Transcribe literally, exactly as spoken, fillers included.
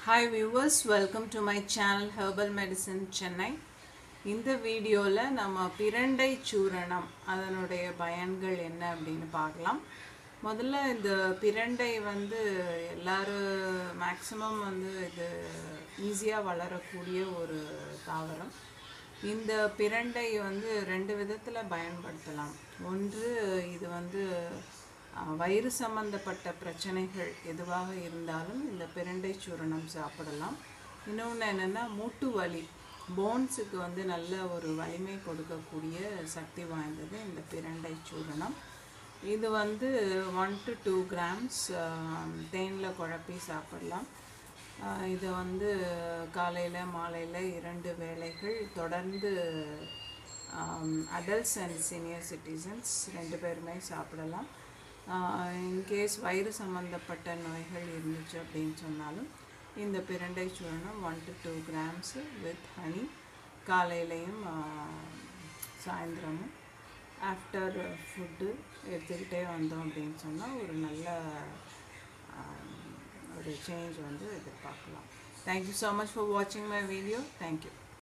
Hi viewers, welcome to my channel Herbal Medicine Chennai. இந்த வீடியோல நம்ம பிரண்டை சூரணம் அதனுடைய பயன்கள் என்ன அப்படினு பார்க்கலாம். முதல்ல இந்த பிரண்டை வந்து எல்லாரும் மேக்ஸिमम வந்து இது ஈஸியா வளரக்கூடிய ஒரு தாவரம். இந்த பிரண்டை வந்து ரெண்டு விதத்துல பயன்படுத்தலாம். ஒன்று இது வந்து வயிறு சம்பந்தப்பட்ட பிரச்சனைகள் எதுவாக இருந்தாலும் இந்த பிரண்டை சூரணம் சாப்பிடலாம். இன்னொன்று என்னன்னா மூட்டு வலி போன்ஸுக்கு வந்து நல்ல ஒரு வலிமை கொடுக்கக்கூடிய சக்தி வாய்ந்தது இந்த பிரண்டை சூரணம். இது வந்து ஒன் டு டூ கிராம்ஸ் தேனில் குழப்பி சாப்பிடலாம். இதை வந்து காலையில் மாலையில் இரண்டு வேளைகள் தொடர்ந்து அடல்ட்ஸ் அண்ட் சீனியர் சிட்டிசன்ஸ் ரெண்டு பேருமே சாப்பிடலாம். இன்கேஸ் வயிறு சம்பந்தப்பட்ட நோய்கள் இருந்துச்சு அப்படின்னு சொன்னாலும் இந்த பிரண்டை சூரணம் one to two grams with honey காலையிலையும் சாயந்தரமும் ஆஃப்டர் ஃபுட்டு எடுத்துக்கிட்டே வந்தோம் அப்படின்னு சொன்னால் ஒரு நல்ல ஒரு சேஞ்ச் வந்து எதிர்பார்க்கலாம். தேங்க்யூ ஸோ மச் ஃபார் வாட்சிங் மை வீடியோ. தேங்க்யூ.